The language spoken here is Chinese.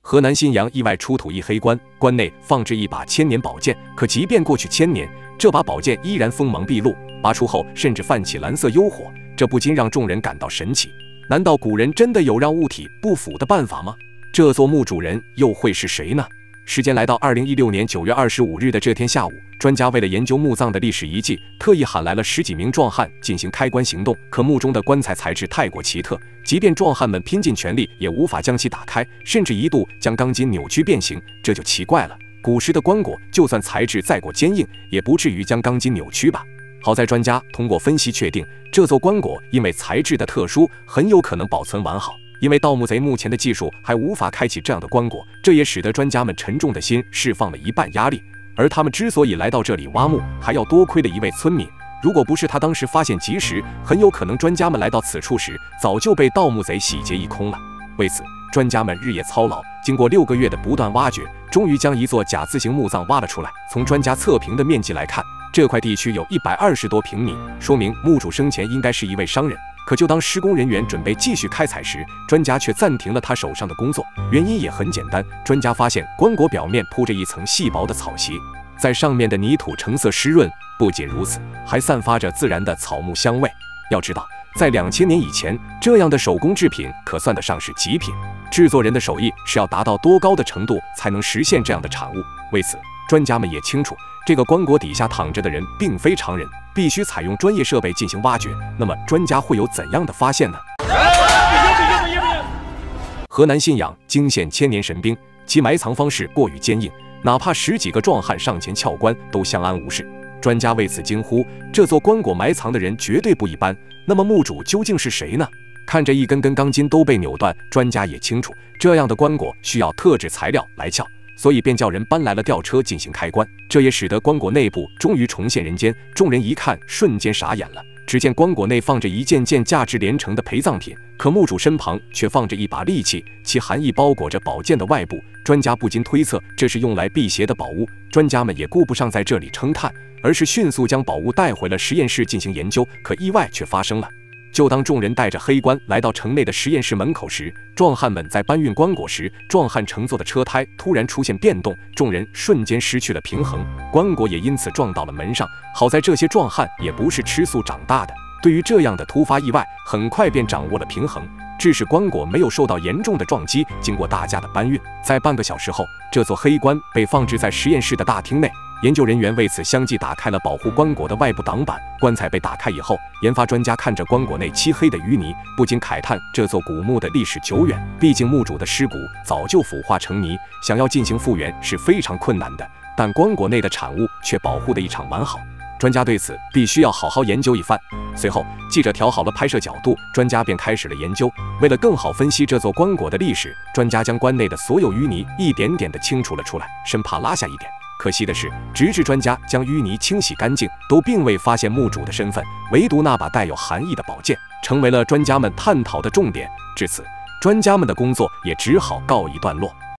河南信阳意外出土一黑棺，棺内放置一把千年宝剑，可即便过去1000年，这把宝剑依然锋芒毕露，拔出后甚至泛起蓝色幽火，这不禁让众人感到神奇。难道古人真的有让物体不腐的办法吗？这座墓主人又会是谁呢？时间来到2016年9月25日的这天下午，专家为了研究墓葬的历史遗迹，特意喊来了10几名壮汉进行开棺行动。可墓中的棺材材质太过奇特，即便壮汉们拼尽全力，也无法将其打开，甚至一度将钢筋扭曲变形。这就奇怪了，古时的棺椁就算材质再过坚硬，也不至于将钢筋扭曲吧？好在专家通过分析确定，这座棺椁因为材质的特殊，很有可能保存完好。因为盗墓贼目前的技术还无法开启这样的棺椁，这也使得专家们沉重的心释放了一半压力。而他们之所以来到这里挖墓，还要多亏了一位村民。如果不是他当时发现及时，很有可能专家们来到此处时，早就被盗墓贼洗劫一空了。为此，专家们日夜操劳，经过6个月的不断挖掘，终于将一座甲字形墓葬挖了出来。从专家测评的面积来看，这块地区有120多平米，说明墓主生前应该是一位商人。可就当施工人员准备继续开采时，专家却暂停了他手上的工作。原因也很简单，专家发现棺椁表面铺着一层细薄的草席，在上面的泥土成色湿润，不仅如此，还散发着自然的草木香味。要知道，在2000年以前，这样的手工制品可算得上是极品。制作人的手艺是要达到多高的程度才能实现这样的产物？为此，专家们也清楚，这个棺椁底下躺着的人并非常人，必须采用专业设备进行挖掘。那么，专家会有怎样的发现呢？河南信阳惊现千年神兵，其埋藏方式过于坚硬，哪怕10几个壮汉上前撬棺，都相安无事。专家为此惊呼：这座棺椁埋藏的人绝对不一般。那么墓主究竟是谁呢？看着一根根钢筋都被扭断，专家也清楚，这样的棺椁需要特制材料来撬，所以便叫人搬来了吊车进行开棺。这也使得棺椁内部终于重现人间。众人一看，瞬间傻眼了。只见棺椁内放着一件件价值连城的陪葬品，可墓主身旁却放着一把利器，其含义包裹着宝剑的外部。专家不禁推测，这是用来辟邪的宝物。专家们也顾不上在这里称叹，而是迅速将宝物带回了实验室进行研究。可意外却发生了。就当众人带着黑棺来到城内的实验室门口时，壮汉们在搬运棺椁时，壮汉乘坐的车胎突然出现变动，众人瞬间失去了平衡，棺椁也因此撞到了门上。好在这些壮汉也不是吃素长大的，对于这样的突发意外，很快便掌握了平衡，致使棺椁没有受到严重的撞击。经过大家的搬运，在半个小时后，这座黑棺被放置在实验室的大厅内。研究人员为此相继打开了保护棺椁的外部挡板。棺材被打开以后，研发专家看着棺椁内漆黑的淤泥，不禁慨叹这座古墓的历史久远。毕竟墓主的尸骨早就腐化成泥，想要进行复原是非常困难的，但棺椁内的产物却保护得异常完好。专家对此必须要好好研究一番。随后，记者调好了拍摄角度，专家便开始了研究。为了更好分析这座棺椁的历史，专家将棺内的所有淤泥一点点地清除了出来，生怕落下一点。可惜的是，直至专家将淤泥清洗干净，都并未发现墓主的身份，唯独那把带有含义的宝剑成为了专家们探讨的重点。至此，专家们的工作也只好告一段落。